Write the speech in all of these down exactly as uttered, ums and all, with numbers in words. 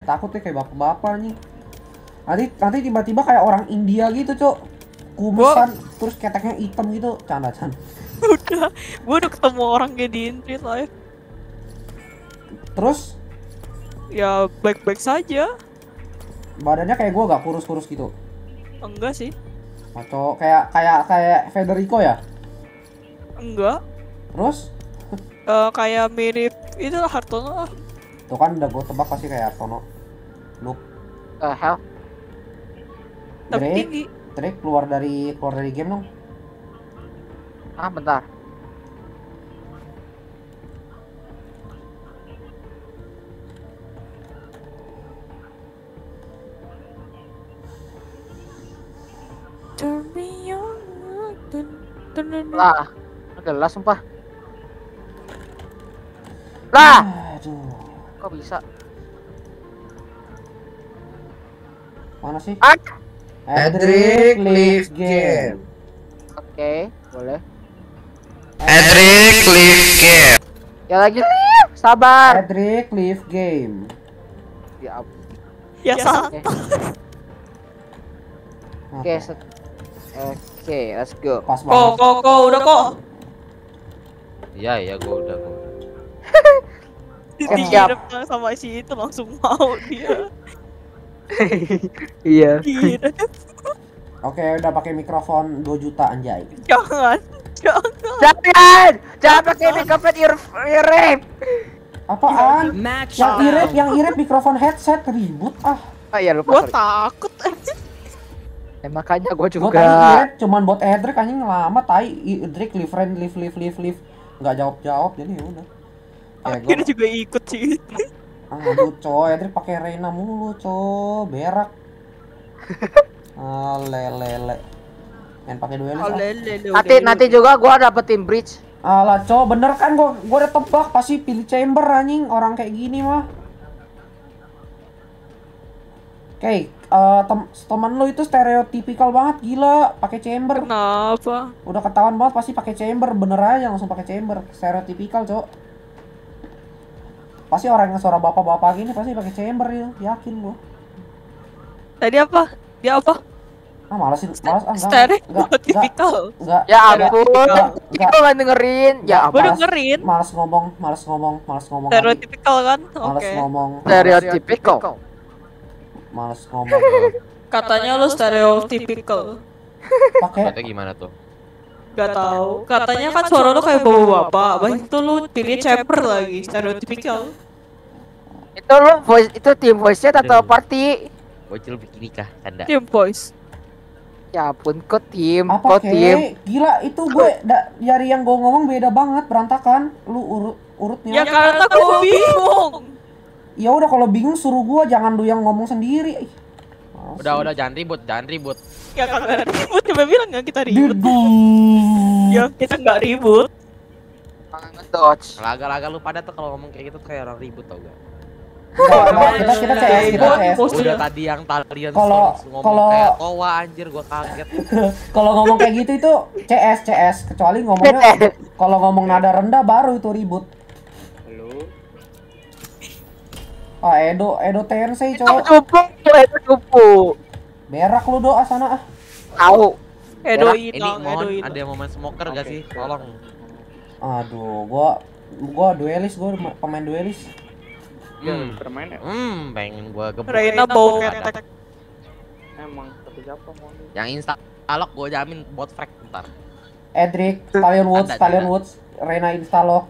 Takutnya kayak bapak-bapak nih. Nanti nanti tiba-tiba kayak orang India gitu, Cok. Kumisan terus keteknya hitam gitu, canda-canda. Udah, gue udah ketemu orang kayak di Intrigue live. Terus Ya baik-baik saja. badannya kayak gua gak kurus-kurus gitu. Enggak sih. Atau kayak kayak kayak Federico ya? Enggak. Terus Uh, kayak mirip itulah Hartono lah. tuh kan udah gua tebak pasti kayak Artono. Look, Eh, hell. Tapi Drake, tinggi. Drake keluar dari keluar dari game dong. Ah, bentar. Turn me on. Dun, dun, dun, dun. Lah, adalah sumpah. Lah, Aduh. kok bisa? Mana sih? Ah, Edric leaves game. oke, boleh. Edric leave game. Ya lagi, Liv, sabar. Edric leave game. Ya ampun. Ya, salah. Oke, oke, Oke. set- oke, let's go. Pas Kok, banget. kok, kok, udah kok. Iya iya gua udah gua. Dikirim sama si itu langsung mau dia. Iya. Kirim. Oke, udah pakai mikrofon dua juta anjay. Jangan. Jangan. Jangan, jangan pakai mikrofon ear ear Apaan? Match Yang found. irip, yang irip mikrofon headset ribut ah. Oh iya lupa. Gua sorry. takut. Eh, makanya gue Gua juga. tadi irip cuman buat Edric anjing lama tai. Edric leave friend leave leave leave leave. Enggak jawab-jawab jadi ya udah. Ya gua Akhirnya juga ikut sih. aduh coy, Edric pakai Reina mulu coy, berak. Ah lele. Main pakai duelis Oh, ah. lele, lele, Nanti lele. nanti juga gue dapetin bridge. Alah coy, bener kan gua gua udah tebak pasti pilih chamber anjing orang kayak gini mah. Oke, eh, tem- teman lu itu stereotipikal banget gila, pakai chamber. Kenapa? Udah ketahuan banget pasti pakai chamber, bener aja langsung pakai chamber, stereotipikal, Cok. Pasti orang yang suara bapak-bapak gini pasti pakai chamber ya, yakin gua. Tadi apa? Dia apa? Ah, malesin, malas ah enggak. Enggak, enggak, Stereotipikal. enggak. Ya ampun, Enggak, gue enggak. nggak dengerin. Ya Gue apa? dengerin. Males ngomong, males ngomong, males ngomong lagi. Stereotipikal kan? Males Oke. ngomong, Stereotypical. males ngomong. Katanya lu stereotipikal. Pakai Katanya gimana tuh? Gak tahu. Katanya kan suara lu kayak bapak-bapak. Abang itu lu pilih chamber lagi. Stereotipikal. Itu lu voice itu tim voice chat atau party? Bocil bikin nikah, canda. Team voice. Ya ampun, kok tim, apa kok tim. kek? Gila itu gue da- dari yang gue ngomong beda banget, berantakan. Lu urut urutnya. Ya karena gue bingung. Ya udah kalau bingung suruh gua, jangan lu yang ngomong sendiri. Ih, males Udah sih. udah jangan ribut, jangan ribut. Ya kagak ribut. Coba bilang nggak kita ribut. Duduk. Ya kita nggak ribut. Ngedodge. Laga-laga lu pada tuh kalau ngomong kayak gitu tuh kayak orang ribut tau gak? Enggak, enggak, kita kita C S, kita C S. Bos. Udah tadi yang talian Kalau- ngomong kalau- kayak kowa anjir gua kaget. Kalau ngomong kayak gitu itu C S C S, kecuali ngomongnya kalau ngomong nada rendah baru itu ribut. Halo. Ah, Edo Edo Tensei, Itu cowok. cupu, itu cupu. Berak lu doa sana ah. Tahu. Edo Ini Inang, Edo mohon Inang. ada yang mau main smoker gak sih? Tolong. Aduh, gua gua duelis, gua pemain duelis. Dia Hmm. bermain ya? Hmm, pengen gua gebuk. Reina bau ketek. Emang tapi siapa mau nih? Yang insta alok gua jamin bot frag ntar. Edric, Talion Woods, Ada, Talion ada. Woods, Reina instalo.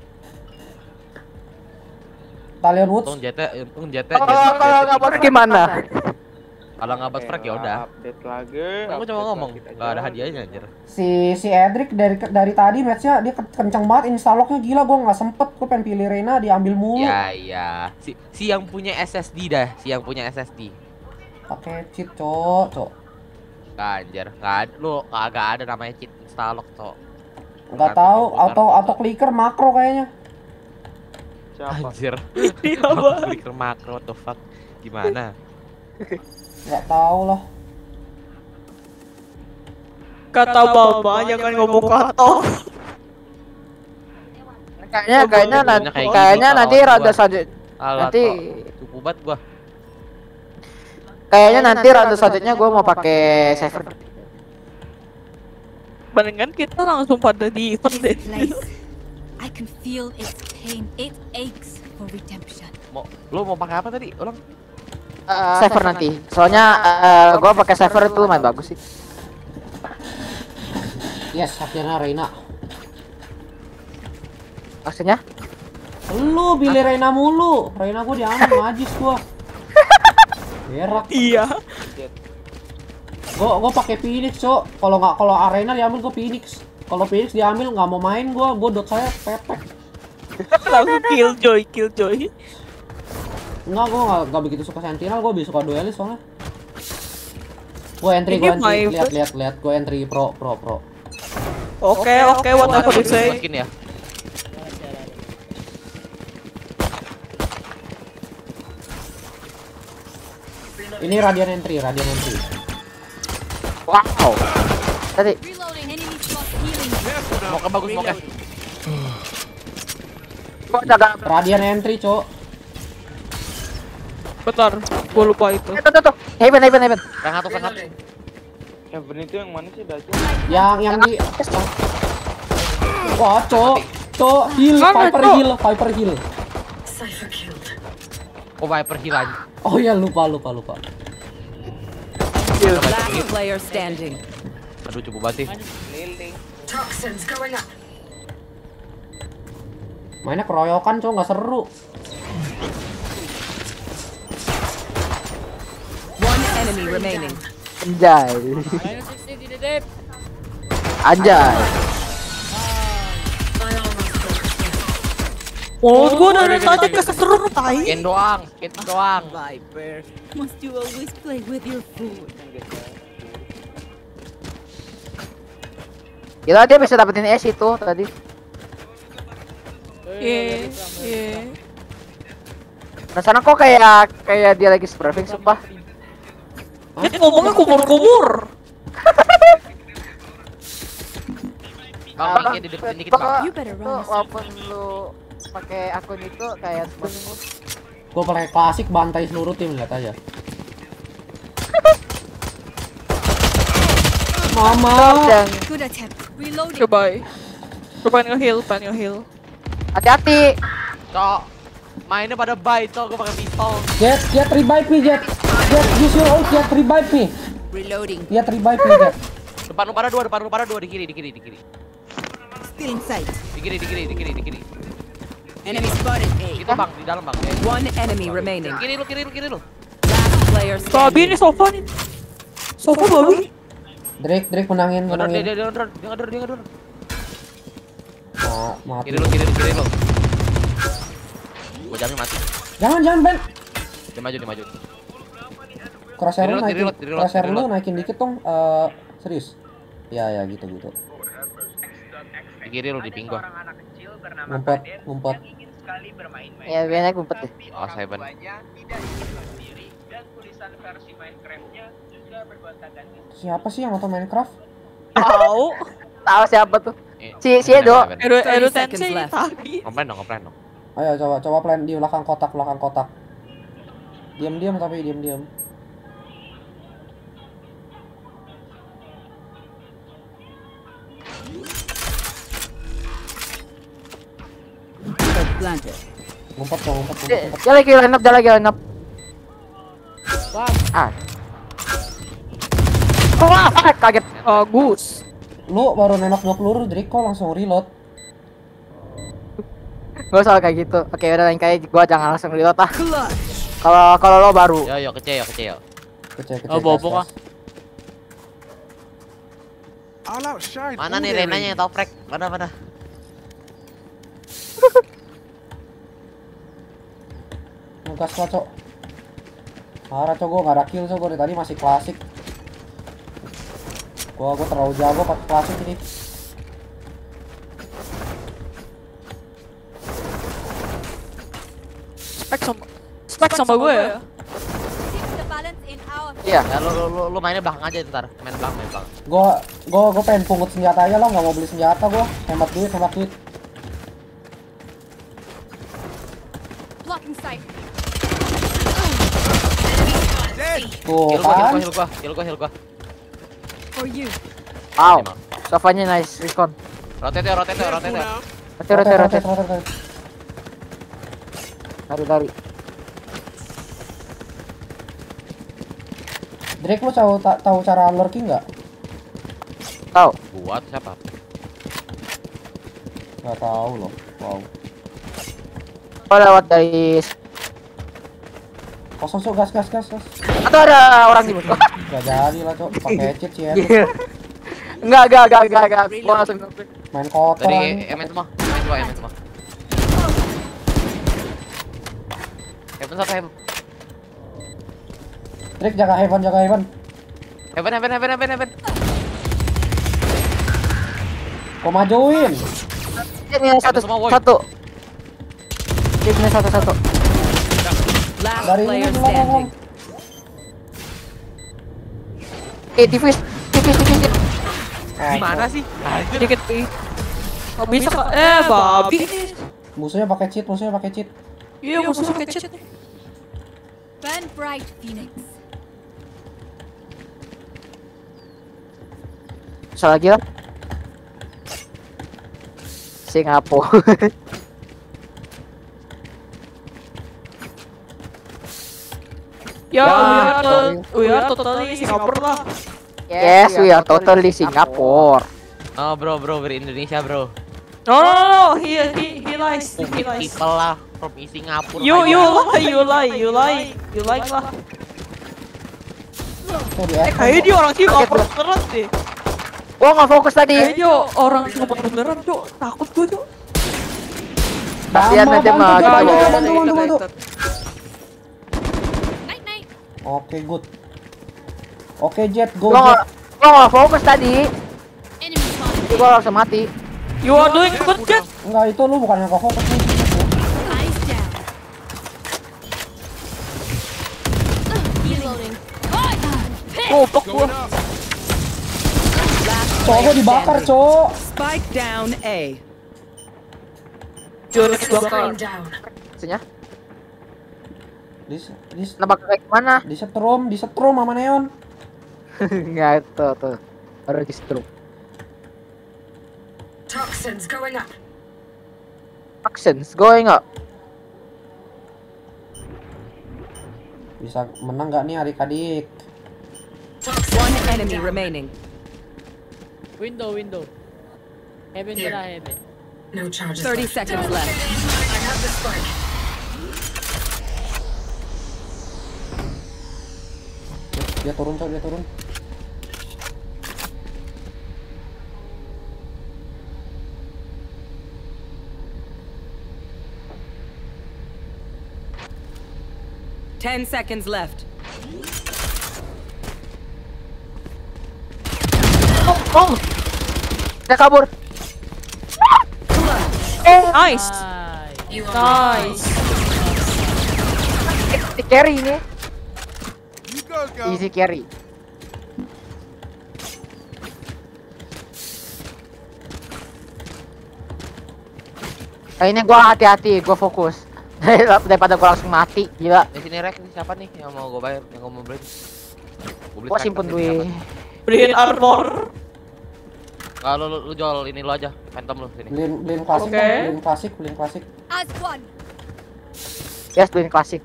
Talion Woods. Untung jete, untung jete. Oh, kalau nggak bot gimana? Kalau nggak bot frag ya Elah, udah. Update lagi. Kan gua cuma update ngomong, lagi, gak ada aja. hadiahnya anjir. Si si Edric dari dari tadi matchnya dia ke- kenceng banget instaloknya gila, gua nggak sempet, gua pengen pilih Reina diambil mulu. Ya iya, si si yang punya S S D dah, si yang punya S S D. Pakai cheat, cok, cok. Nggak, anjir, nggak ada, lu kagak ada namanya cheat instalok cok. Nggak Ganti tahu, komputer, auto cok. auto clicker makro kayaknya. Siapa? Anjir, Iya bang. clicker makro, what the fuck, gimana? Nggak tahu lah. Kata bapak jangan ngomong kata. Kayaknya kayaknya nanti Kayak gini kayaknya kalau nanti gua. rada saja. Alah, Nanti Tok. Cukup banget gua. Kayaknya nanti round selanjutnya gue mau pakai Cypher. Mendingan kita langsung pada di event deh. Place. I can feel its pain. It aches for redemption. Mau lu mau pakai apa tadi? Ulang. Uh, Cypher nanti. Soalnya uh, gue pakai Cypher itu lumayan bagus sih. Yes, akhirnya Reina. Maksudnya? Lu pilih Reina mulu. Reina gua diambil najis gua. Berak. Iya. Gua gua pakai Phoenix, Cok. Kalau nggak kalau Arena diambil gua Phoenix. Kalau Phoenix diambil nggak mau main gua, gua dot saya pepek. Langsung killjoy, killjoy. Enggak, gua nggak nggak begitu suka Sentinel, gua lebih suka duelis soalnya. Gua entry, gua Ini entry. my Lihat, lihat, lihat. Gua entry pro, pro, pro. Oke, oke, whatever you say. Masukin ya. Ini Radiant entry, Radiant entry. Wow. Tadi. Reloading. Enemy spot healing. Mau ke bagus mau ke. Gua jaga. Radiant entry, Cok. Bentar, gua lupa itu. Eh, tuh tuh tuh. Heaven, heaven, heaven. Sangat tuh sangat. Heaven itu yang mana sih Dajo? Yang yang di Wah, Cok. Cok, heal, Mana, Viper Cok? heal, Viper heal. Oh Viper heal aja. Oh ya, lupa, lupa, lupa. Last player standing. Aduh coba banget sih. Mainnya keroyokan, Cok, nggak seru. One enemy remaining. Anjay. Anjay. Oh, gua dari tadi keseru tai. Skin doang, skin doang. Must you always play with your food? Gila dia bisa dapetin S itu tadi. Iya, iya. Rasanya kok kayak kayak dia lagi spraying sumpah. Dia ngomongnya kumur-kumur. Bang, mic-nya dideketin dikit bang. You better Tuh, run. walaupun lu pakai akun itu kayak Gue pakai klasik bantai seluruh tim, lihat aja. Mama. dan Good attempt. Reloading. Coba. Coba nge-heal, pengen nge-heal. hati-hati. Cok, mainnya pada buy cok, gue pakai pistol. Jet, Jet revive me, Jet. Jet, use your ult, Jet revive me. Reloading. Jet revive me, Jet. Depan lu pada dua, depan lu pada dua, di kiri, di kiri, di kiri. Still in sight. Di kiri, di kiri, di kiri, di kiri. Enemy spotted Itu A. bang, di dalam bang. One enemy remaining. Kiri lu, kiri lu, kiri lu. Last player Babi ini standing. sofa nih. Sofa babi. Drake, Drake menangin, Ngador, dia, menangin. dia, dia ngador, dia ngador, dia ngador. Nah, mati. Kiri lu, kiri lu, kiri lu. Gua jamin mati. Jangan, jangan, Ben. Dia maju, dia maju. Crosshair lu Reload, naikin, reload, reload, crosshair lu reload. naikin dikit dong. Eh, serius. Ya, ya, gitu, gitu. Di kiri lu, di ping gua. Ngumpet, ngumpet. Ya biasanya ngumpet deh. Oh, Seven. Siapa sih yang nonton Minecraft? Tahu. Tahu siapa tuh? Eh, Si- si Seven, Edo. Seven. Edo Edo thirty seconds Tensei left. tadi. Komplain dong, komplain dong. Ayo coba coba plan di belakang kotak, belakang kotak. Diam-diam tapi diam-diam. Planted. Ngumpet kok, ngumpet, ngumpet, Dia, ngumpet. dia lagi line up, dia lagi line up. Ah. Wah, ah, kaget. Bagus. Lu baru nembak dua peluru, Drake kok langsung reload. Gak usah kayak gitu. Oke, udah lain kali gua jangan langsung reload ah. Kalau kalau lo baru. Yo, yo, kecil, yo, kecil. Kecil, kecil. Oh, bobo gas, kah? gas. Mana nih Renanya yang toprek? Mana, mana? Ngegas lah, Cok. Parah, Cok, gua gak ada kill, Cok. Gua dari tadi masih klasik. Gua gua terlalu jago pakai klasik ini. Spek sama Spek sama gue ya. Keep the balance in our Iya. Ya lu lu lu, lu mainnya belakang aja ntar. Main belakang, main belakang. Gua gua gua pengen pungut senjata aja lah, nggak mau beli senjata gua. Hemat duit, hemat duit. blocking sight. Tuh Heal gua, heal kan. gua, heal gua, heal gua, heal gua. For you. Wow. Sofanya nice recon. Rotate, rotate, rotate. Rotate, rotate, rotate. rotate. Lari, lari. Drake, lu tahu ta- tahu cara lurking nggak? Tahu. Buat siapa? Nggak tahu loh. Wow. Gua lewat dari Kosong sok, gas gas gas gas. atau ada orang di musuh. Gak jadi lah cok, pakai cheat sih ya. Enggak, enggak, enggak, enggak, enggak. Gua langsung Main kotor. Dari anjing. M semua, M semua, M semua. Heaven satu, heaven. Drake jaga heaven, jaga heaven. Heaven, heaven, heaven, heaven, heaven. Kau majuin. ini satu semua, woi. satu. Ini satu satu. Last Dari ini player belum standing. ngomong. Eh, tipis, tipis, tipis. tipis. Gimana sih? Dikit pi. Oh bisa kok. Eh babi. Musuhnya pakai cheat, musuhnya pakai cheat. Iya musuh kecil. Burn bright, Phoenix. Bisa lagi lah. Singapura. Ya, Ya, we are to- sorry. we are totally Singapura lah. Yes, we are totally Singapore. Oh bro, bro, dari Indonesia bro. No, no, no, he he he lies, he lies. People lah from Singapura. You you lie, you lie, you lie, you lie lah. Tuh di Eh atas. kayaknya dia orang Singapura beneran deh. Gua nggak fokus tadi. Kayaknya dia orang Singapura beneran tuh. Takut gue tuh. Kasihan Bama, nanti bantu, mah bantu, kita bantu, bawa. bantu, bantu, bantu. Night night. Oke, good. Oke, Jet, go Gua nggak, Jet. gua nggak fokus tadi. Enemy spotted. Jadi gua langsung mati. You are doing good, Jet. Enggak, itu lu bukan yang fokus nih. Eyes down. Reloading. Goblok gua. Cowok gua dibakar, cowok. Spike down A. Jones bakal. Maksudnya, Di di nebak kayak gimana? di setrum, di setrum sama Neon. Enggak, tuh, tuh. Baru di stroke. Toxins going up. Actions going up. Bisa menang nggak nih adik-adik? One enemy remaining. Window, window. Heaven Here. pala, heaven. No charges Thirty left. seconds left. I have the spike. Dia turun, cowok, dia turun. Ten seconds left. Oh, dia kabur. Nice, You are nice. Easy carry ini. Easy carry. Nah, ini gua hati-hati, gua fokus. Daripada gua langsung mati, gila. Di sini Rex, ini siapa nih yang mau gue bayar, yang mau beli? Gua beli Gua striker simpen nih, duit. siapa? Beliin armor. Kalau lu, lu jual ini lu aja, Phantom lu sini. Beliin beliin klasik, Oke. kan? Beliin klasik, beliin klasik. As one. Yes, beliin klasik.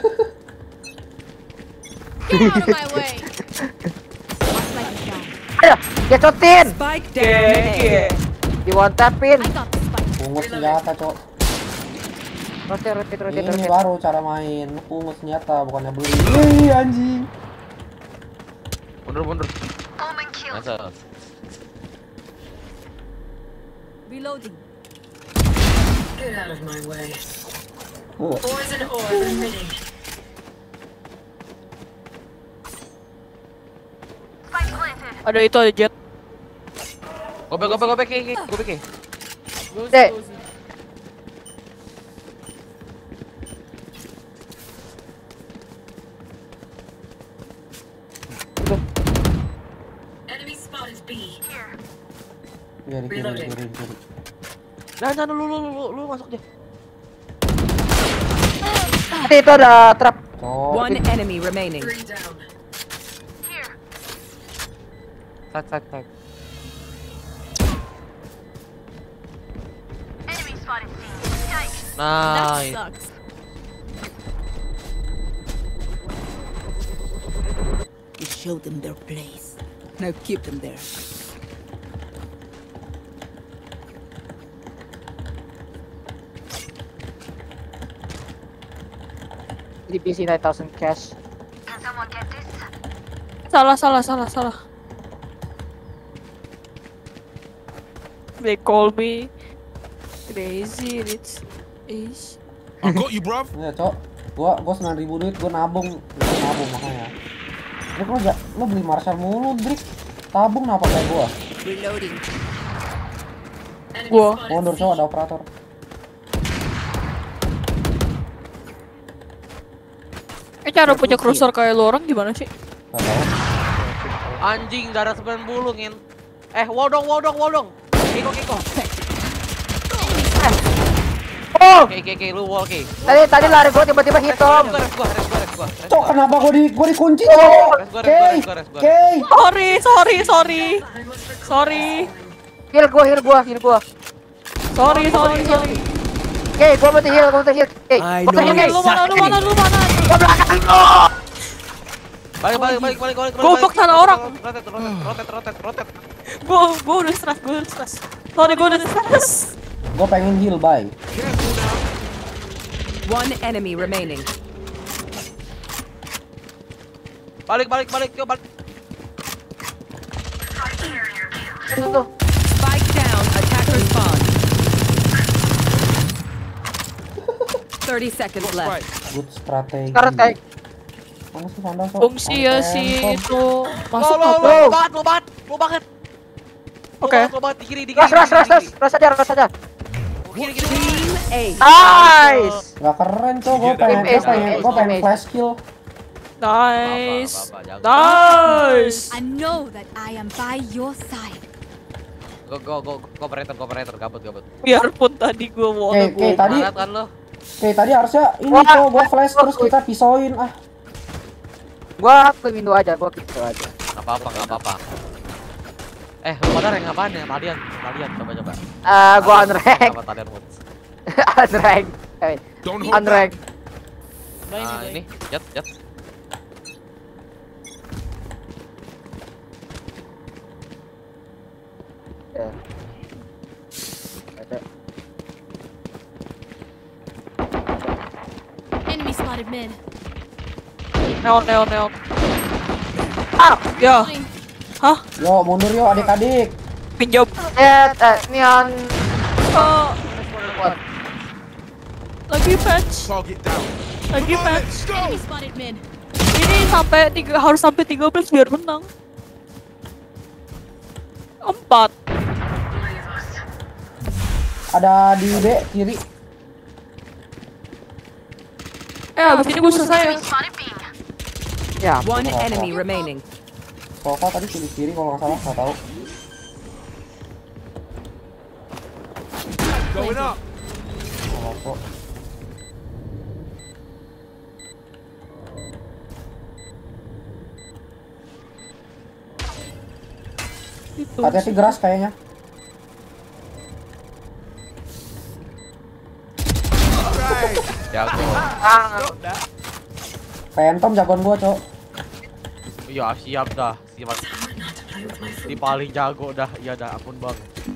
Get out of my way. Last light is down. Ayo, gecotin. Spike Oke, down oke. A. Di one tapin. I got the spike. Pungut senjata, cowok. Rotate, rotate, rotate, Ini rotate. baru cara main. Lu pungut senjata, bukannya beli. Wih, anjing. Mundur, mundur. Masa? Reloading. Get out of my way. Uh, Poison orb emitting. Ada itu ada Jet. Gobek, gobek, gobek, gobek, gobek, gobek. Goes, Dek. goes. Enemy spotted B. Kiri, kiri, Reloading. kiri, kiri. Nah, nah, lu, lu, lu, lu, lu masuk aja. Nanti itu ada trap. Cowok. One enemy remaining. Three down. Side, side, side. That Nice. sucks. You showed them their place. Now keep them there. D P C nine thousand cash. Salah, salah, salah, salah. They call me crazy rich ish. I got you, bruv. Ya cok, gua gua sembilan ribu duit, gua nabung, gua nabung makanya. Drik lo ja, lo beli Marshall mulu, Drik. Tabung kenapa kayak gua? Reloading. Gua. Mundur cok, ada operator. Eh cara punya cruiser kayak lo orang gimana sih? Gak tau. Anjing darah sembilan puluh ngin. Eh, wodong, wodong, wodong. Kiko, Kiko. Oh! Oke, oke, oke, lu wall, oke. Tadi tadi lari gua tiba-tiba hitam. Res gua, res gua, res gua, res gua. Cok, kenapa gua di gua dikunci Res cok? gua, res gua, Kay, res gua, res gua. Kay. Sorry, sorry, sorry. Sorry. Heal gua, heal gua, heal gua. Sorry, sorry, sorry. Oke, gua mau heal, gua mau heal. Oke, gua heal, guys. Lu mana, lu mana, lu mana? Gua belakang lu. Balik, balik, balik, balik, balik. Goblok salah orang. Rotet, rotet, rotet, rotet, rotet. Gua, gua udah stress, gua udah stress. Sorry, gua udah stress. Gua pengen heal, bye. One enemy remaining. Balik, balik, balik, yuk, balik. Tuh, tuh. Spike down. Attacker spawn. thirty seconds left. Good strategi. Karet kayak Mana sih Vandal sok? Fungsi ya si itu masuk Lo, lo, apa? lo, banget, lo banget, lo banget. Lo Oke. banget, lo banget, di kiri, di kiri. ras, ras, ras, ras, ras aja, ras aja. Kiri, kiri, kiri. Team A. Nice. Gak keren cok, gua pengen, gua pengen, gua pengen flash kill. Nice. Apa, apa, apa, Nice. I know that I am by your side. Go, go, go, go, operator, go, operator, gabut, gabut. Biarpun tadi gua mau Oke, oke, tadi, Banget kan lo? oke tadi harusnya ini Wah. cok, gua flash terus kita pisauin ah. Gua ke window aja, gua ke window aja. Gak apa-apa, gak apa-apa. Eh, lu pada rank apaan ya? Talian, talian, coba, coba. Eh, gua unrank. Apa talian woods? Unrank. Eh, Don't hold back. unrank. Baik, Nah, baik. ini, jet, jet. Ya. Ada. Enemy spotted mid. Neon, neon, neon. Ah, Ya, Fine. Yo, mundur yo adik-adik. pinjam. ya, eh, neon. Oh, lagi patch, Target down. lagi Come on, patch. let's go. Enemy spotted mid. Ini sampai tiga harus sampai tiga belas biar menang. Empat. Ada di B kiri. Eh, abis ini gue selesai ya. Ya. One enemy remaining. Sofa tadi kiri kiri kalau nggak salah, nggak tahu. Going up. Kalau kok. Itu. Hati-hati geras kayaknya. Jago. Ah, Phantom jagoan gua, cok. Iya, siap dah. Siap. Di paling jago dah. Iya dah, ampun bang.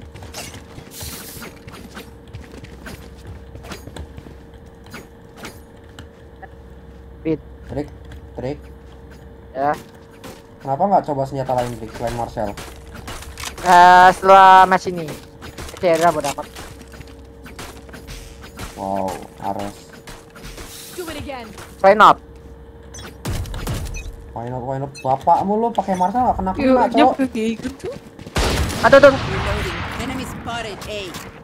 Pit. Trik, trik. Ya. Kenapa nggak coba senjata lain trik selain Marshall? Eh, setelah match ini. Cera bodo amat. Wow, Ares. Do it again. Sign up. Why not, why not? Bapakmu lu pakai Marshall nggak kena kena, Yuk, cok. kayak gitu. Aduh, tuh. Reloading. Enemy spotted A.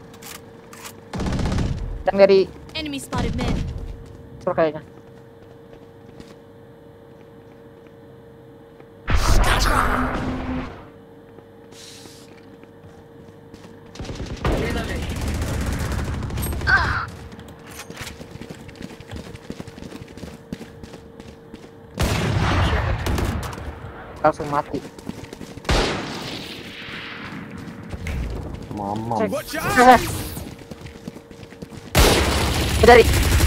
Yang dari Enemy spotted mid. sur kayaknya. Reloading. Langsung mati. Mamam. Dari.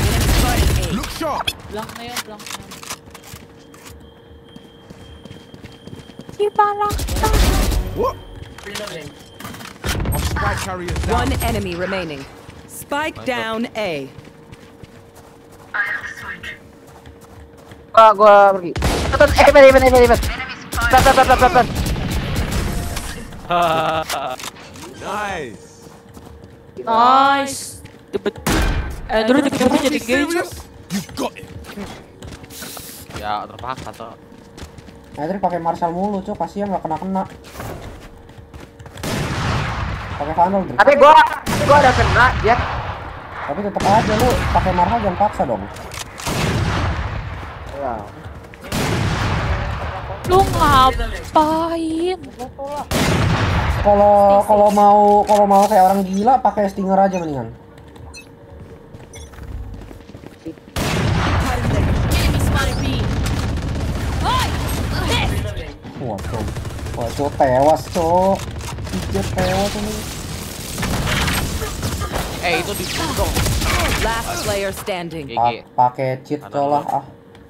Blank na yun, blank na. Reloading. One enemy remaining. Spike down A. I have the spike. Gua gua pergi. Tonton, eh, ben, ben, ben, ben. Plan, plan, plan, plan, plan. Nice. Nice. Debet. Andrew tiba-tiba jadi gay cuy. Ya terpaksa tuh. Edric pakai Marshall mulu, cok, kasihan nggak kena kena. Pakai Vandal, Drik. Tapi gua, gua udah kena dia. Tapi tetap aja lu pakai Marshall, jangan paksa dong. Ya. Lu ngapain? Kalau kalau mau kalau mau kayak orang gila pakai Stinger aja mendingan. Wah, cok. Wah, cok, tewas, cok. Pikir tewas ini. Eh itu dibunuh dong. Last player standing. G G. Pa- pakai cheat cok lah ah.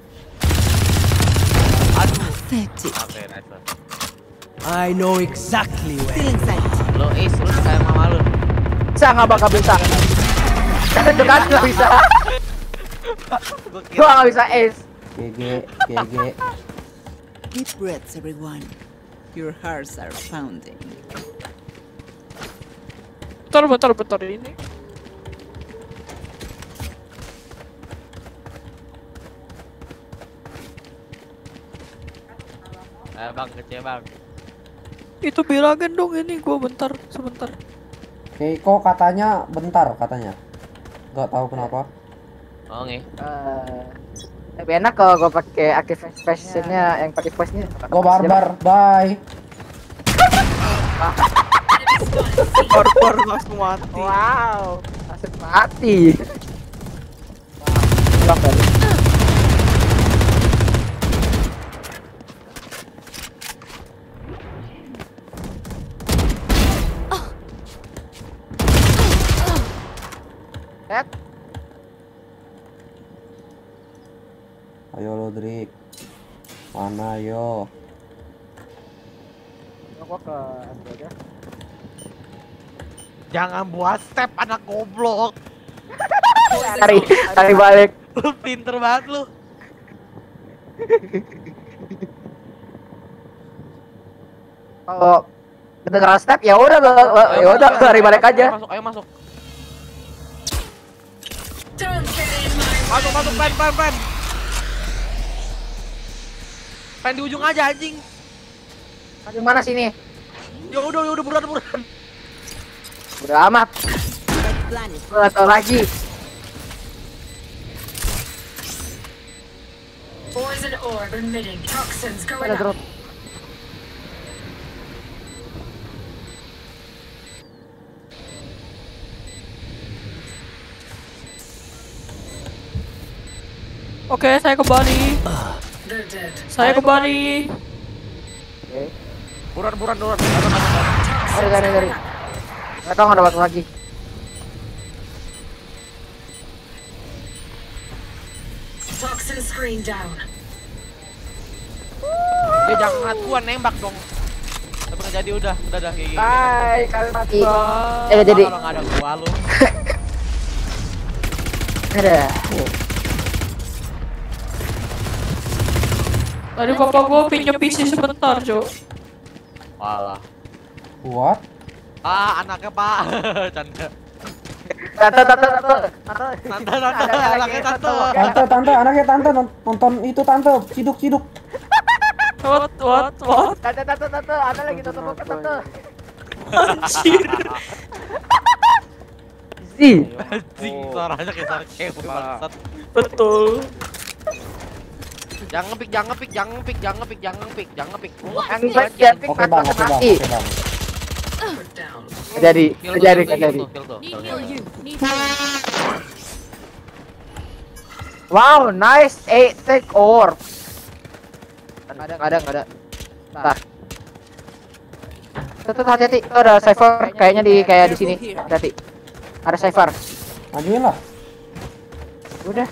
Aduh. Pathetic. Oke, nice. I know exactly where. Feeling sight. Lo Ace, lo kayak mama lu. Bisa nggak bakal bisa. Itu kan nggak bisa. Gua nggak bisa ace. G G, G G. Deep breaths, everyone. Your hearts are pounding. Bentar, bentar, bentar ini. Eh bang, kece bang. Itu bilangin dong ini gua bentar, sebentar. Keiko katanya bentar katanya. Gak tahu kenapa. Oh nih. Eh, lebih enak kalau gua pakai active expressionnya yang pakai voice-nya. Gua barbar, bye. Barbar langsung mati. Wow, langsung mati. Blok tadi. Set. Ayo lo, Drik. Mana yo? Gua ke Android aja. Jangan buat step anak goblok. Tarik, tarik balik. Lu pinter banget lu. Kalau kedengeran step ya udah, ya udah tarik balik aja. Masuk, ayo masuk. Don't get in my Masuk, masuk, pen, pen, pen. Pen di ujung aja anjing. Di mana sini? Ya udah, ya udah buruan, buruan. Udah amat. Gua nggak tahu lagi. poison orb emitting toxins going Ada up. drop. Oke, saya kembali. They're dead. Saya kembali. Oke. Buruan, buruan, buruan. Dari dari dari. Nggak tahu nggak ada waktu lagi. Toxin screen down. Ya jangan ngeliat gua, nembak dong. Tapi nggak jadi, udah, udah dah kayak gini. Hai, kalian mati. Bye. Eh jadi. Kalau nggak ada gua lu. Ada. Tadi bapak gua pinjam P C sebentar, Jo. Walah. What? Ah, anaknya Pak. Canda. Tante, tante, tante, tante. Tante, tante, anaknya tante. Tante, tante, anaknya tante nonton itu tante, ciduk, ciduk. What, what, what? Tante, tante, tante, ada lagi tante, tante, tante. Anjir. Zi. Anjing, suaranya kayak suara cewek bangsat. Betul. Jangan ngepick, jangan ngepick, jangan ngepick, jangan ngepick, jangan ngepick, jangan ngepick. Yang baik ya, pik Oke bang, oke bang, mati. oke bang. Put down. Nggak jadi, Kill nggak tuh, jadi, kill nggak tuh, jadi. kill tuh, kill Need tuh. heal you. Need heal. Wow, nice eight take orb. Nggak ada, nggak ada, nggak ada. Bentar. Tuh, hati-hati. Tuh ada Cypher kayaknya di kayak di sini. Hati-hati. Ada Cypher. Majuin lah. Udah.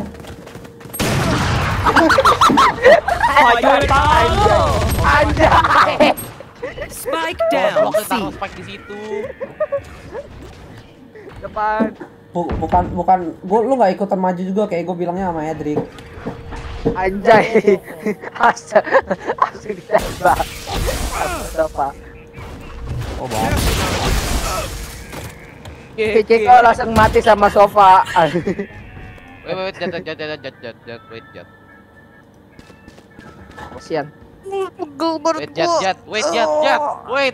Majuin tahu. Anjay. Spike down. Waktu taruh spike di situ. Depan. Bu, bukan bukan gua lu nggak ikutan maju juga kayak gue bilangnya sama Edric. Anjay. Asa. Asik ditembak. Apa? Oh bang. Kiko langsung mati sama sofa. Wait, wait, jat, jat, jat, jat, jat, jat, wait, jat. Kasian. Wait, jat, jat, wait, jat, jat, wait.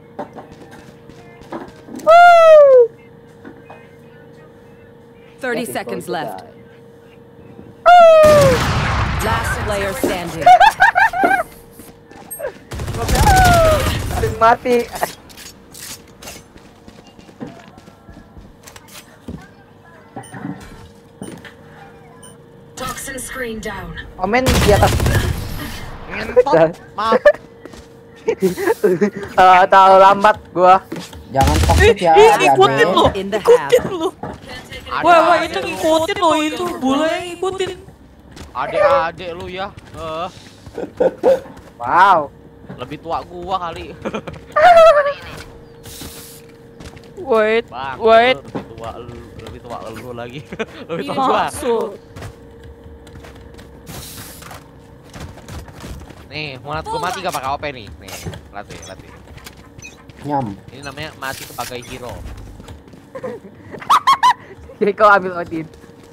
thirty seconds left. Last player standing. Mati. Toxin screen down. Komen di atas. Ngentot, maaf. Uh, tahu lambat gua. Jangan takut ya. Ih, ikutin adik. lo. In the Ikutin half. lo. Ada Wah, wah aja itu lu. ngikutin lo itu. Bule yang ngikutin. Adek-adek lu ya. Eh, Wow. lebih tua gua kali. Wait, Bang, wait. lu lebih tua lu, lebih tua lu lagi. Lebih tua gua. Masuk. Nih, mau lihat gua mati gak pakai O P nih. Nih, latih, latih. Nyam. Ini namanya mati sebagai hero. Kiko ambil Odin.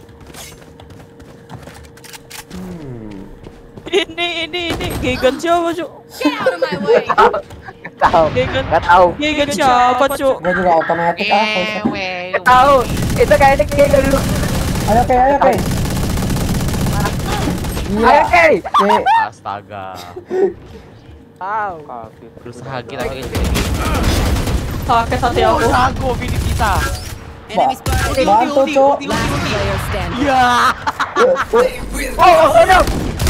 Hmm. Ini, ini, ini. Gegan siapa, Cuk? Gak tahu. Gegan. Gak tahu. Gegan siapa, Cuk? Gue juga otomatis ah. Ewe. Gak tahu. Itu kayaknya Kiko dulu. Ayo Kay, ayo Kay. Ayo Iya. Kay. Kay. Astaga. Wow. Berusaha kita kayak Sakit hati aku. Rago ini kita. Enemy Ba- spotted. Bantu cuk. Last player standing. Ya. Oh, oh no.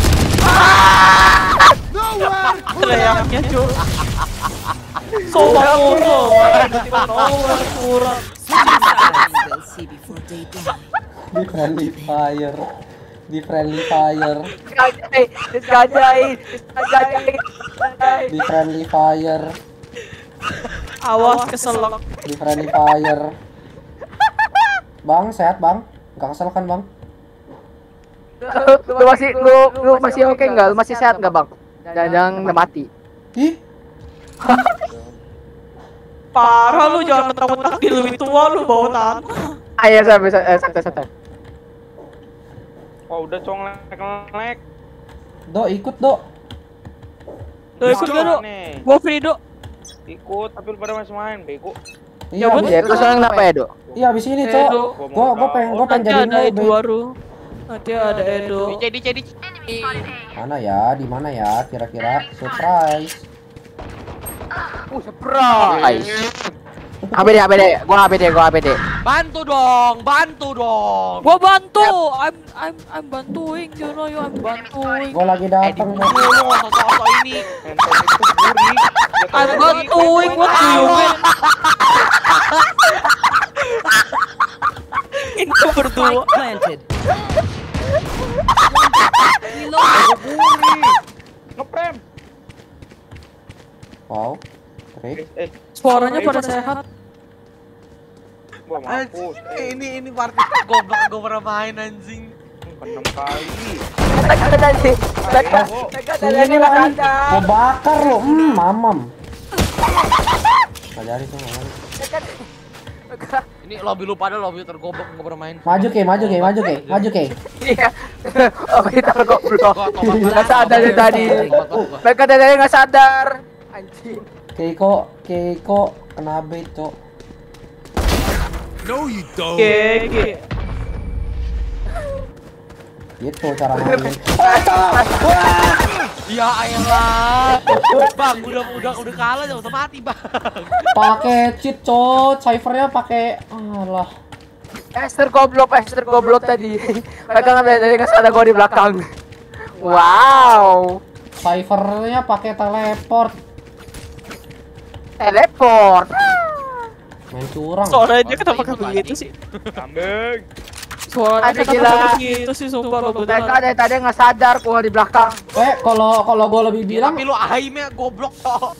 Teriaknya, Cuk. Sobat mulu. Nowhere kurang. They'll see before they die. Di friendly fire. Di friendly fire. Gajai. Gajai. Gajai. Di friendly fire. Awas keselak. Di friendly fire. Bang, sehat bang? Gak kesel kan bang? Lu, lu masih lu, lu masih oke nggak? Lu masih sehat nggak bang? Jangan udah mati. Ih, Parah lu, jangan mentang-mentang dia lebih tua lu bawa tanah. Ayo sampai santai santai. Oh udah conglek-conglek. Do ikut do. Do ikut gak, Do? Nih. Gua free, Do. Ikut tapi lu pada masih main, bego. Iya, Ya, abis- Ya terus sekarang kenapa ya dok? iya abis ini Eh, cok. Do. Gua gua pengen gua pengen Nanti jadi ada lo, Edo Be. baru. Nanti ada Edo. Jadi jadi Mana ya? Di mana ya? Kira-kira surprise. Surprise. H P D, H P D, gua H P D, gua H P D. bantu dong, bantu dong. Gua bantu. I'm I'm I'm bantuing, you know you I'm bantuing. Gua lagi Eh, datang bang. dulu sosok ini. Handphone itu gurih. I'm bantuing, what do you mean? Itu berdua. Spike planted. Gurih. Ngeprem. Wow. Oke. Eh, Suaranya pada sehat. gua mampus. Eh, Ini ini party goblok gua pernah main anjing. enam kali. Kata tadi, kata Sini lah kan. Gua bakar lo. Hmm, mamam. Gak jadi tuh, gak jadi. Ini lobby lu pada lobby tergoblok gua pernah main. Maju Kay, maju Kay, maju Kay, maju Kay. Iya. Oh kita goblok. Gua tobat Nggak sadar dari tadi. Mereka dari tadi nggak sadar. Anjing. Keiko, Keiko kena bait cok. Gege. Gitu cara main. Ya elah. Bang, udah udah udah kalah jangan usah mati, Bang. Pakai cheat cok, cyphernya pakai alah. Esther goblok, Esther goblok tadi. Mereka nggak dari tadi nggak sadar gua di belakang. Wow. Cyphernya pakai teleport. Teleport. Main curang. Soalnya dia kenapa kayak begitu sih? Kambing. Suaranya Ada kenapa gila. kayak begitu sih, sumpah lo Mereka beneran. dari tadi nggak sadar gua di belakang. Eh, kalau kalau gue lebih bilang Tapi lu aimnya goblok toh.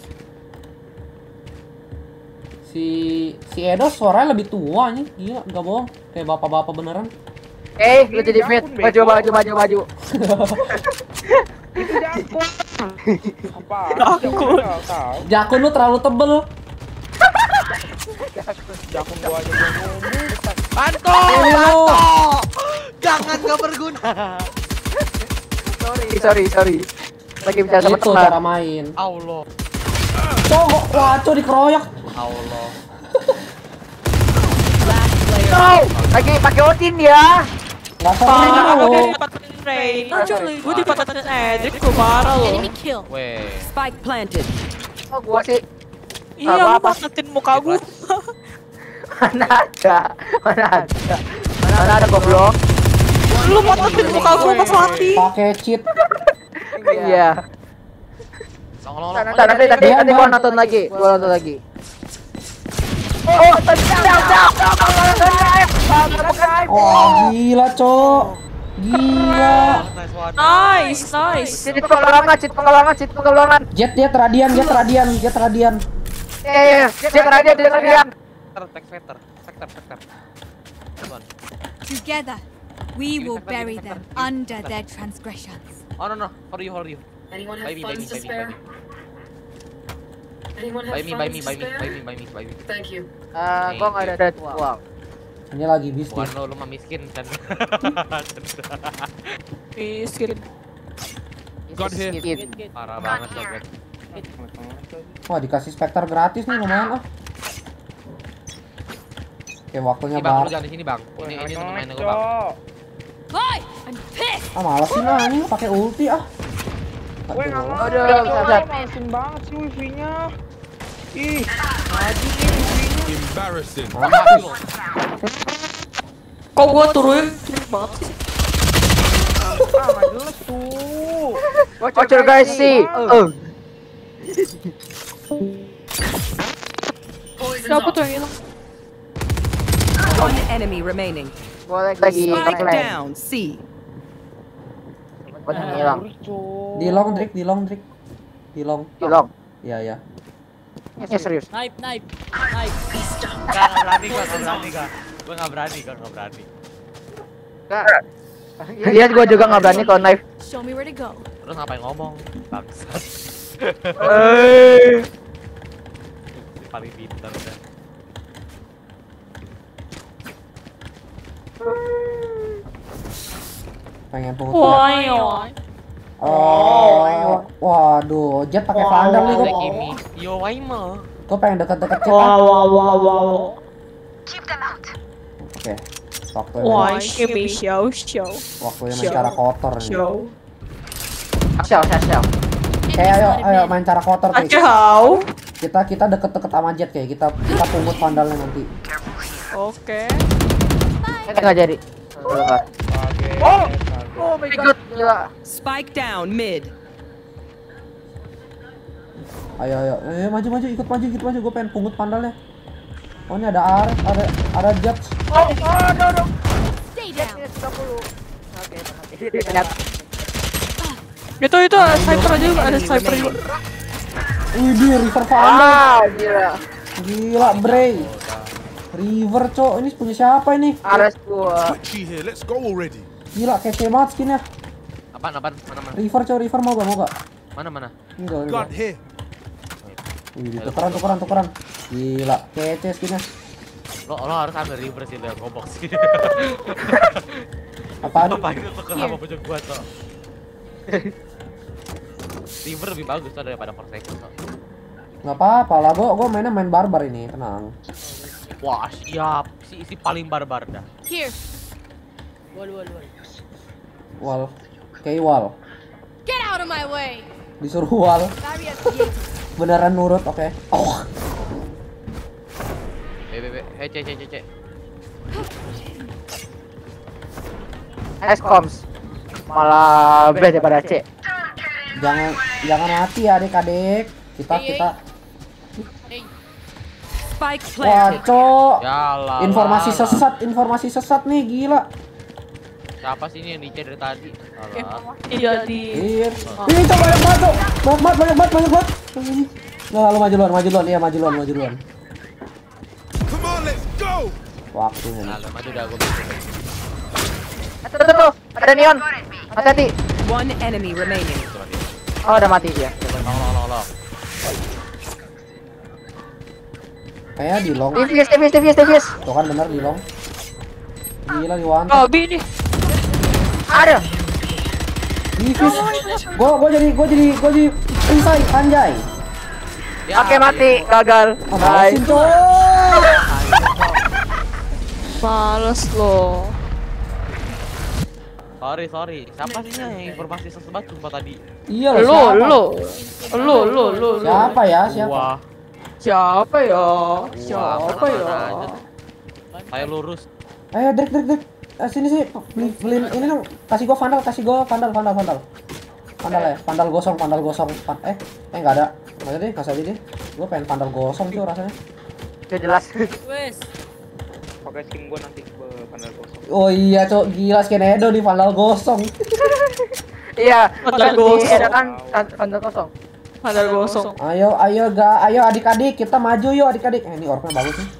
si si Edo suaranya lebih tua nih, gila, nggak bohong, kayak bapak-bapak beneran. Eh, lu jadi fit. Baju baju baju baju. Itu jakun. Apa? Jakun. Tahu. Jakun lu terlalu tebel. Jakun gua aja belum ngomong. Bantu, bantu. Jangan gak berguna. Sorry sorry sorry. Lagi bicara sama Itu teman. cara main. Allah. Cowok, wah, cowok dikeroyak. Allah. No, lagi pakai Odin ya. Nggak Parah, seru. aku dipatain Reina cuy. Gue dipatain Edric, gue parah loh. Enemy kill. Weh. Spike planted. Oh, gua sih Iya, lu patain muka gue. mana ada. Mana ada. Mana ada goblok. Lu patain muka gue pas mati. Pakai cheat. Iya. Tolong Ntar nanti nanti Iya, nanti gua Bang. nonton lagi. Gua nonton lagi. Oh, down down down. Oh, gila, cowok. Gila. Nice one. Nice, nice. Cit pekalongan, cit pekalongan, cit pekalongan. Jet dia radian, jet radian, jet radian. Eh, cit radian, cit radian. Tek vector, vector, vector. Come on. Together, we will bury them under their transgressions. Oh no no, for you, for you. Anyone Buy have me, buy me, funds to buy me, buy spare? me. Anyone have Buy me, buy me, funds buy to me, spare? buy me, buy me, buy me. Thank you. Ah, gua enggak ada uang. Ini lagi Bukan bisnis. lo, lu mah miskin kan. Miskin. God here. Parah banget lo, God. Wah, dikasih Spectre gratis nih, lumayan ah. Oke, waktunya Ini bang, lu bar. jangan di sini bang. Ini ini untuk main gue bang. Cok. Boy, I'm pissed. Ah, malas sih nah, ini pakai ulti ah. Gue nggak Aduh. mau. Aduh, Cok. sadar. Malesin banget sih wifi-nya. Ih, lagi nih wifi-nya. Embarrassing. Mati lo. Kok gue turunin turun banget sih? Ah, nggak jelas tuh. Voucher guys sih. Eh. Poison's Siapa off. tuh yang hilang? One enemy remaining. Gua lagi Spike nge-play. down. C. Gua hilang. Terus, Cok. Di long Drake, di long Drake. Di long. Hilang. Iya, iya. Ya serius. Knife, knife, knife. Gak nggak berani gua, nggak berani gua. Gua nggak berani, gua nggak berani. Lihat gua juga nggak berani kalau knife. Show me where to go. Terus ngapain ngomong? Bangsat. Eh. Paling pintar udah. Pengen pungut. Woi, woi. Oh, waduh, Jet pakai vandal nih Ada gua. Kimi. Yo, Waima. Gua pengen deket-deket Jet. Wow, ah. wow, wow, wow. Oke. Waktunya Woi, main, Shimmy, show, show, waktunya main show. cara kotor nih. show. Sial, sial, sial. Kayak ayo, ayo main cara kotor kayak. Acau. Kita kita deket-deket sama Jet kayak kita kita pungut vandalnya nanti. Oke. Kita nggak jadi. Bentar. Kaget, Oh! kaget. Oh my god, gila. Spike down mid. Ayo ayo, ayo maju maju ikut maju ikut maju gue pengen pungut vandalnya. Oh ini ada Ares, ada ada Jet. Oh, oh, no, no. Stay down. Oke, ternyata. Itu itu ada sniper aja, ada sniper juga. Wih dia River vandal. Wow, gila. Gila Bray. River cok, ini punya siapa ini? Ares gua. Twitchy here, let's go already. Gila kece banget skinnya. Apaan, apaan? Mana, mana? River cok, River mau gak mau gak? Mana, mana? Ini gak, ini God gak. here. Wih tukeran tukeran tukeran. Gila kece skinnya. Lo, lo harus ambil river sih, lihat gobok sih. Apaan? Apa itu tuh kenapa pucuk gua tuh? River lebih bagus tuh daripada Forsaken tuh. Gak apa-apa lah, gua gua mainnya main barbar ini, tenang. Wah, siap. Si, si paling barbar dah. Here. Wall, wall, wall. Wall, kayak wall. Get out of my way. Disuruh wall. Barrier created. Beneran nurut, oke. Oh. B, B, B. Eh, C, C, C, C. S-Coms. Malah B daripada C. Jangan jangan hati ya adik-adik. Kita kita Hey. Spike Wah, planted. cok. Yalah. Informasi lah. sesat, informasi sesat nih, gila. Siapa sih ini yang di dari tadi? Alah. Iya di. Iya. Ih, cok banyak banget, cok. Banyak banget, banyak banget, banyak banget. Nggak, lu maju duluan, maju duluan, iya maju duluan, maju duluan. Come on, let's go. Waktunya nih. Nah, lu maju dah gua bisa. Tuh, tuh, tuh. Ada neon. Hati-hati. One enemy remaining. Oh, udah mati dia. Long, long, long, long. Kayaknya di long. Tivis, tivis, tivis, tivis. Tuh kan bener di long. Gila di one. Oh, B nih. Ada. Divis. Gua gua jadi gua jadi gua jadi inside anjay. Ya, Oke, mati. Gagal. Ah, malesin, cok. Males loh. Sorry, sorry. Siapa sih yang informasi sesebat sumpah tadi? Iya Lu, loh, siapa? lu. Lu, lu, lu, lu. Siapa ya? Siapa? Wah. Siapa ya? Wah, Siapa ya? mana aja. Saya lurus. Ayo, Drake, Drake, Drake. Eh, sini sih, beli, beliin ini dong. Kasih gua vandal, kasih gua vandal, vandal, vandal. Vandal ya, vandal gosong, vandal gosong. Pan- eh, eh nggak ada. Nggak ada deh, nggak usah deh. Gua pengen vandal gosong tuh rasanya. Udah jelas. Wes. Pakai skin gua nanti ke panel kosong. Oh iya, cok, gila skin Edo di vandal gosong. Iya. Vandal Di- gosong. Ada kan vandal kosong. Padahal gosong. Ayo, ayo, ga, ayo adik-adik, kita maju yuk adik-adik. Eh, ini orknya bagus nih.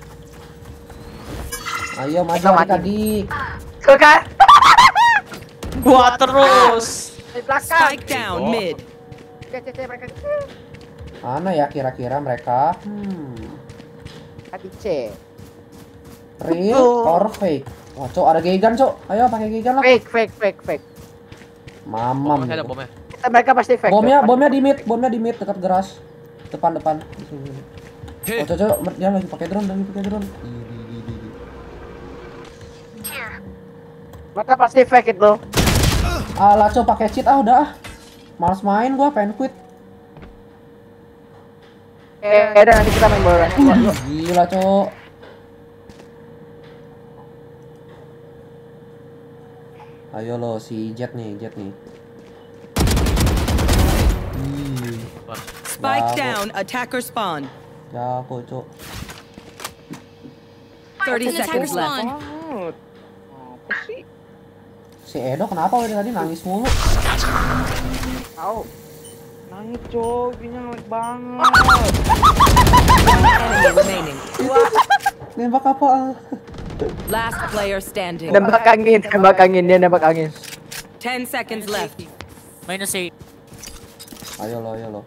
Ayo maju Kita mati. adik-adik. Suka. Gua terus. Di belakang. Spike down mid. Cek, cek, cek, mereka. Mana ya kira-kira mereka? Hmm, Hati C. real or fake? Wah, cok, ada Gegan, cok. Ayo pakai Gegan lah. Fake, fake, fake, fake. Mamam. Bomnya ada gitu. bomnya. Kita mereka pasti fake. Bomnya, depan. bomnya di mid, bomnya di mid dekat geras. Depan-depan. Oh, cok, cok, dia lagi pakai drone, lagi pakai drone. Mereka pasti fake itu. Alah, cok, pakai cheat ah udah ah. Males main gua, pengen quit. Eh, udah nanti kita main bola. Gila, cok. Ayo lo si Jet nih, Jet nih. Hmm, Spike Jago. down. Attacker spawn. jago, cok. thirty An attacker seconds left. spawn. Banget. Apa sih? Si Edo kenapa dari tadi nangis mulu? Tahu. Nangis cok, ini ngelag banget. Enemy remaining. Nembak apa? Last player standing. Nembak angin, nembak angin, dia nembak angin. Ten seconds left. Minus eight. Ayo lo, ayo lo.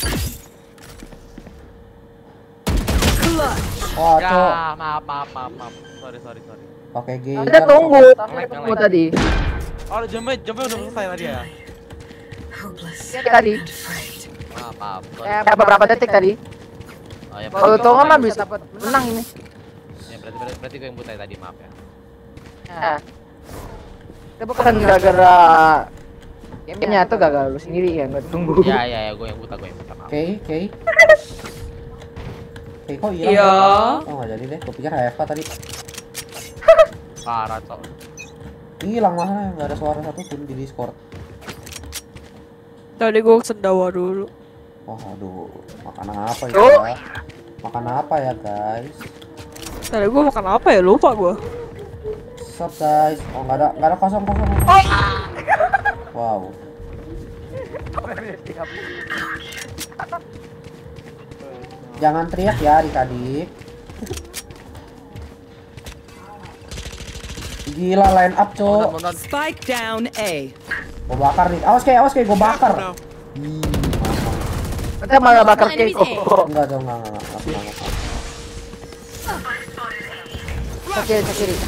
Wah, Ya, cok. maaf, maaf, maaf, maaf. Sorry, sorry, sorry. Pakai Gegan. Kita tunggu, cok. kita tunggu tadi. Oh, jembe, jembe udah selesai tadi ya. Hopeless. Ya, tadi. And afraid. Maaf, maaf. Sorry. Ya, beberapa detik tadi. Oh, ya, Kalau berarti, tunggu mah bisa dapat menang ini. ya, berarti, berarti, berarti gue yang buta tadi, maaf ya. Ya. Kita bukan gara-gara gamenya tuh gagal lu sendiri ya, nggak tunggu. Ya, ya, ya, gue yang buta, gue yang buta, maaf. Oke, oke. Oke, kok hilang? Iya. Oh, nggak jadi deh. Gue pikir H F K tadi. Parah, cok. Hilang malah, nggak ada suara satu pun di Discord. Tadi gua sendawa dulu. Wah, aduh. Makan apa ya? Oh. Makan apa ya, guys? Tadi gua makan apa ya? Lupa gua. Sup, guys? Oh, nggak ada, nggak ada kosong kosong. kosong. Wow. Jangan teriak ya, adik-adik. Gila, line up, cok. Spike down A. Gua bakar nih. Awas kayak, awas kayak gua bakar. Kita malah bakar Keiko. Enggak, dong, enggak, enggak, enggak, enggak, enggak. Ke kiri, ke kiri.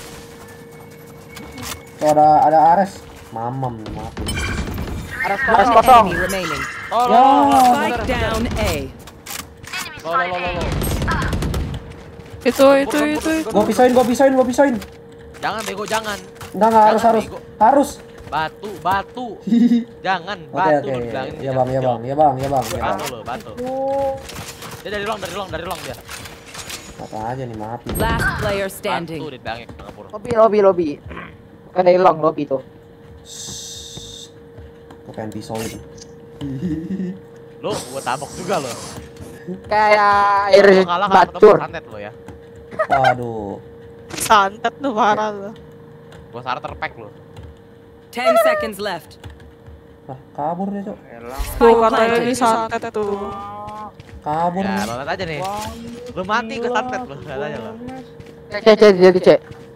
Tuh ada ada Ares. Mamam, maaf. Aras One aras kosong. enemy remaining. Oh, lo, Ya. lo, lo, Spike down A. lo, lo, lo, lo, lo. Itu, itu, itu, itu. Gua pisahin, gua pisahin, gua pisahin. Jangan, bego, jangan. Enggak, enggak harus, Jangan, harus. bego. Harus. Batu, batu. Jangan, Oke, batu oke. lo bilangin. Ya, Bang, ya, Bang, ya, Bang, ya, Bang, ya, Bang. Batu lo, batu. Dia dari long, dari long, dari long dia. Apa aja nih, maaf. Last player Batu standing. dia bilangin, ngapur. Lobby, lobby, lobby. Bukan dari long, lobby tuh. Gua pengen pisauin. Lo gua tabok juga lo. Kayak air Lo kalah kalau ketemu bacur. santet lo ya. Waduh. Santet tuh parah tuh. Gua starter pack lo. Ten seconds left. Nah, kabur dia, Cok. Tuh katanya ini santet tuh. Kabur. Ya, nih. lo lihat aja nih. Lo mati gua santet lo, lihat aja lo. Cek cek cek jadi cek.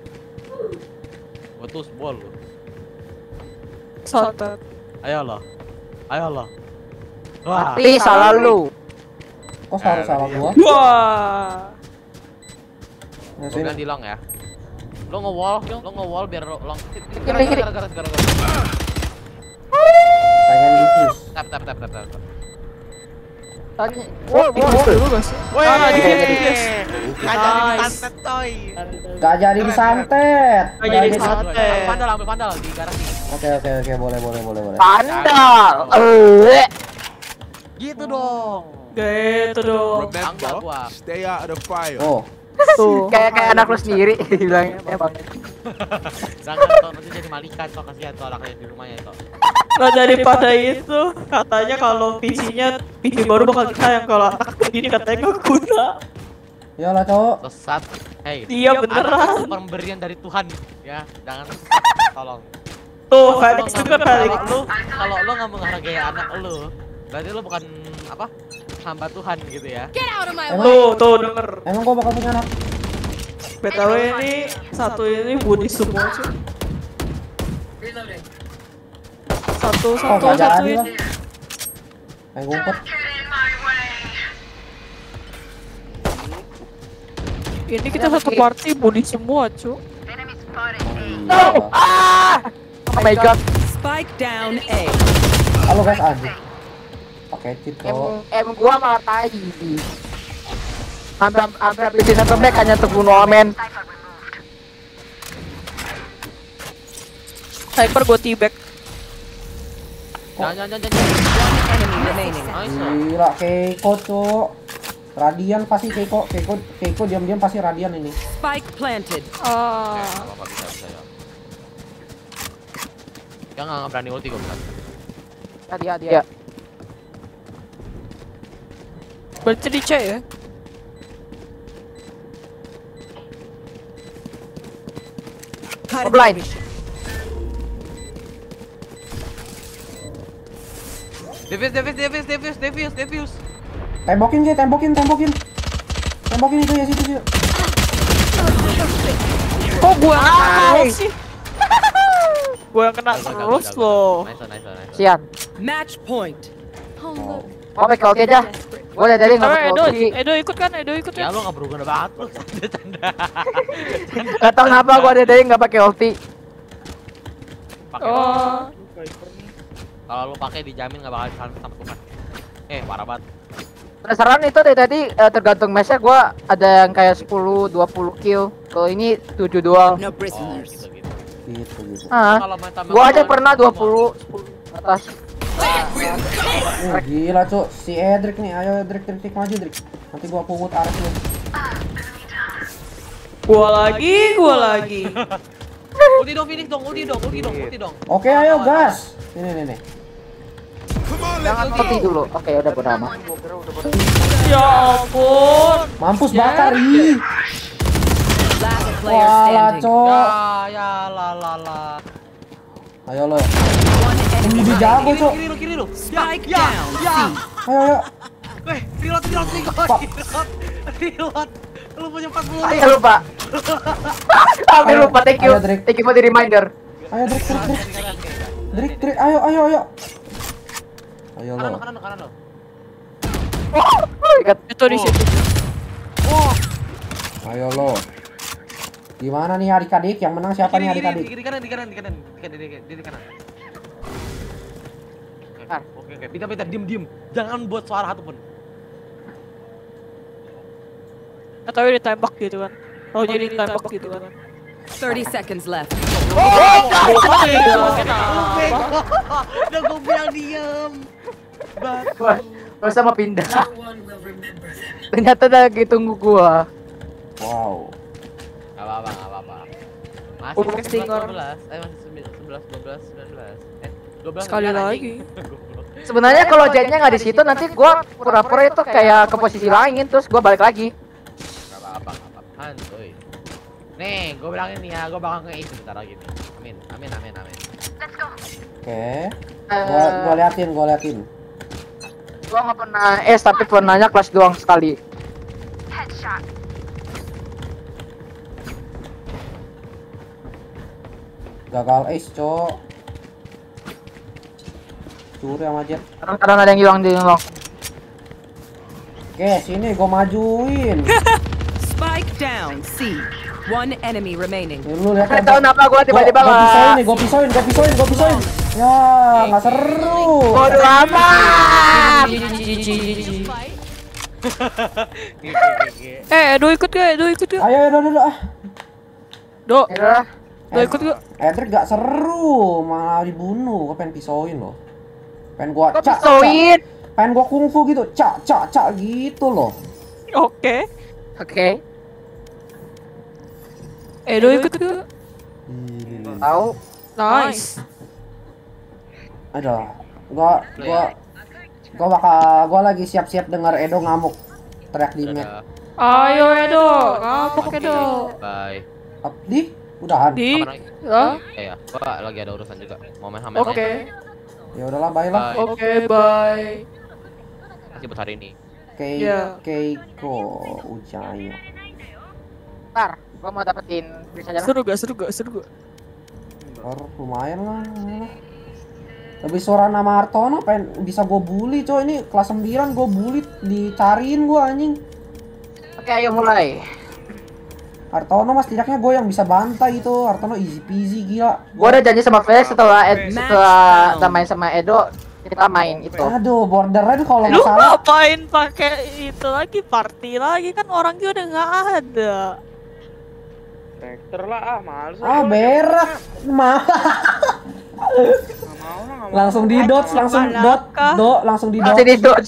Gua tus bol lo. Santet. Ayo lo. Ayo lo. Wah. Mati salah lu. Kok salah salah gua? Wah. Nah, Lo sini. ganti long ya. Lo nge-wall, lo nge-wall biar lo long. Kiri, kiri. Gara-gara gara-gara. Pengen defuse. Tap tap tap tap tap. Tanya. Wow, wow, Dulu gak sih? Woi, Ah, dikit jadi. dikit. Gak jadi Nice. santet coy. Gak jadi disantet. Gak jadi Gak disantet. Ambil vandal, ambil vandal di garasi. Oke oke oke boleh boleh boleh boleh. Pandal. Eh. Gitu dong. Gitu dong. Angga gua. Stay out of the fire. Oh, Tuh. Kayak kayak anak lu sendiri bilangnya emang. Jangan toh nanti jadi malaikat toh, kasihan toh anaknya di rumahnya toh. Nah daripada itu katanya kalau P C-nya P C baru bakal disayang, kalau anak begini katanya nggak guna. iyalah Cok. Sesat. Hey. Iya, anak beneran. itu pemberian dari Tuhan ya. Jangan sesat, tolong. Tuh Kalau Felix lo juga nggak- Felix. Kalau lu kalau lu nggak menghargai anak lu, berarti lu bukan apa? Hamba Tuhan gitu ya. Get out of my Emang- way! Tuh tuh denger. Emang gua bakal punya anak. B T W ini satu ini Budi semua sih. Reloading. Satu Oh, satu gak satu jadi ini. lah. Kayak ngumpet. Ini kita satu party Budi semua cu. Iya. Ah! Oh my god. Spike down A. Halo guys, anjing. Pakai cheat Em Cok. em gua malah tai. Hampir hampir habisin satu back hanya untuk bunuh Omen. Hyper gue T-back. Jangan jangan jangan. jangan. Enemy remaining. Nice. Gila Keiko Cok. Radian pasti Keiko, Keiko, Keiko diam-diam pasti Radian ini. Spike planted. Ah. Oke, apa bisa bisa ya. Dia nggak berani ulti kok bukan. Tadi ya dia. Berarti di C ya? Oh, blind. Devius Devius Devius Devius Devius Devius. Tembokin Ki, tembokin, tembokin. Tembokin itu ya situ situ. Kok gue yang kena terus sih? Gue yang kena terus loh. Nice nice nice. Sian. Match point. Oh, look. Oh, pakai ulti aja. Gua udah dari enggak Tapi pakai Edo, ulti. Edo ikut kan? Edo ikut Ya kan? lu nggak berguna banget lu. Canda canda. Enggak tahu kenapa gua ada dari enggak pakai ulti. Pakai. Oh. Kalau lu pakai dijamin nggak bakal disalahin sama Tuhan. Eh parah banget. Penasaran itu dari tadi eh, tergantung match-nya gua ada yang kayak sepuluh, dua puluh kill. Kalau ini tujuh doang. No Oh prisoners. gitu gitu. Gitu gitu. Ah. Kalau main tambah Gua aja kawan, pernah dua semua. puluh, sepuluh atas. Uh, gila Cok, si Edric nih, ayo Edric, Edric maju Edric. Nanti gua pungut Ares lu. Gua lagi, gua lagi. Ulti dong Phoenix dong, ulti dong, ulti dong, ulti dong. Oke, ayo gas. Ini nih nih. Come on, Jangan let's ulti go. dulu. Oke, udah bodo amat. Ya ampun. Mampus bakar ih. Last player Wala standing. Cok. Ya ya la la la. Ayo lo. Ini di jago Kiri lu, Cok. kiri lu, kiri lu. Spike Ya, down. ya. Ayo ayo. Weh, reload, reload, reload, Pak. reload, reload. Lu punya empat puluh. Ayo lupa. Hampir lupa. Thank you. Ayo, Drake. Thank you for the reminder. Ayo Drik, Drik, Drik. Drik, Drik, ayo ayo ayo. Ayo Kanan lo, lo. kanan lo, kanan lo. Oh, my god. Itu di situ. Ayo lo. Gimana nih adik-adik? Yang menang siapa nih Kiri, kiri, adik-adik? Di kiri kanan, di kanan, di kanan, di kanan, di kanan, di kanan. Ah. Oke, oke, pindah, pindah, diem, diem. Jangan buat suara satu pun. Atau ditembak gitu kan? Oh jadi ditembak gitu kan? thirty seconds left. Udah gue bilang diem. Gua gua sama pindah. No one will remember them. Ternyata lagi tunggu gua. Wow. Gak apa-apa, gak apa-apa. Masih Oh, sebelas, casting dua orang. belas. Eh, masih sebelas, dua belas, sembilan belas. Eh, dua belas. Sekali kan, lagi. anjing. Goblok. Sebenarnya kalau Jetnya nggak di situ nanti gua pura-pura itu kayak ke posisi lain terus gua balik lagi. Gak apa-apa, gak apa-apa. Santuy. Nih, gue bilangin nih ya, gue bakal nge-ace bentar lagi nih. Amin, amin, amin, amin. Oke. Gua gua liatin, gua liatin. Gua nggak pernah es tapi pernahnya kelas doang sekali. Gagal ace, cok. Curi sama Jet. Kadang-kadang ada yang hilang di long. Oke, sini gua majuin. Spike down C. One enemy remaining. Lu lihat Nggak tahu kenapa gua tiba-tiba gua pisoin nggak. nih, gua pisoin, gua pisoin, gua pisoin. Ya, nggak seru. Bodoh amat. Eh, Edo ikut gak? Edo ikut gak? Ayo, ayo, ayo, ah. Do, Ya, Do ikut gak? Edric gak seru, malah dibunuh. Gua pengen pisoin loh. Pengen gua kok cak, pisoin? cak. Pengen gua kungfu gitu, cak, cak, cak gitu loh. Oke. Oke. Edo ikut gak? Tahu. Nice. Aduh, gua, gua, gua bakal, gua lagi siap-siap dengar Edo ngamuk teriak di mid. Ayo Edo, ngapok Edo. Bye. Up, di, udahan. Di, Kapan lagi? Hah? Eh ya, gua lagi ada urusan juga. Mau main sama Oke. Ya udahlah, bye lah. Bye. Oke, bye. Kasih buat hari ini. Kei, Ya. Keiko, Ujaya. Ntar, gua mau dapetin bisa jalan. Seru gak? Seru gak? Seru gak? Or, lumayan lah, lumayan lah. Lebih suara nama Hartono, pengen bisa gue bully coy. Ini kelas sembilan gue bully, dicariin gue anjing. Oke, ayo mulai. Hartono mas tidaknya gue yang bisa bantai itu. Hartono easy peasy gila. Gua udah janji sama Felix setelah Ed, setelah kita main sama Edo kita main itu. Aduh, borderline kalau Lu nggak salah. ngapain pakai itu lagi, party lagi kan orangnya udah nggak ada. Vector lah ah, males. Ah berak, mah. Nggak mau lah, nggak mau. Langsung di dodge, langsung dot, do, langsung di Masih di dodge. dodge.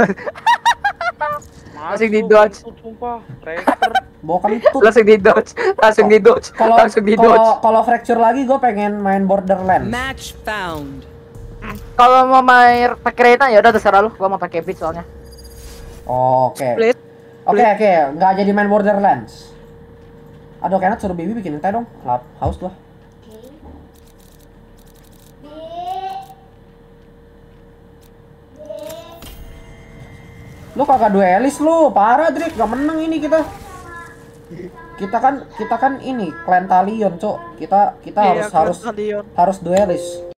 Males Masih di gua dodge. kentut, Sumpah, Vector. Bukan itu. Langsung di dodge. Langsung di dodge. Kalau Langsung di dodge. kalau kalau fracture lagi gue pengen main borderland. Match found. Kalau mau main pakai Reyna ya udah terserah lu. Gua mau pakai Beat soalnya. Oh, Oke. Split. Oke oke, nggak jadi main Borderlands. Aduh, kayaknya suruh Bibi bikinin teh dong. Lap, haus gua. Lu kagak duelis lu, parah Drik, gak menang ini kita. Kita kan kita kan ini clan Talion, Cok. Kita kita harus Iya, harus Kalian. harus duelis.